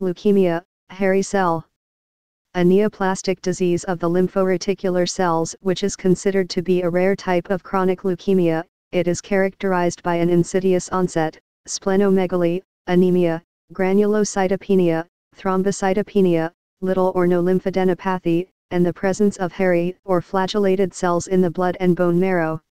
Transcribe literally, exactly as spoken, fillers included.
Leukemia, hairy cell. A neoplastic disease of the lymphoreticular cells which is considered to be a rare type of chronic leukemia. It is characterized by an insidious onset, splenomegaly, anemia, granulocytopenia, thrombocytopenia, little or no lymphadenopathy, and the presence of hairy or flagellated cells in the blood and bone marrow.